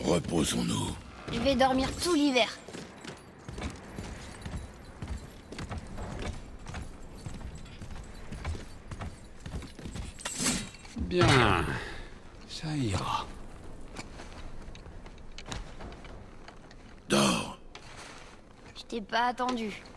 Reposons-nous. Je vais dormir tout l'hiver. Bien. Ça ira. Dors. Je t'ai pas attendu.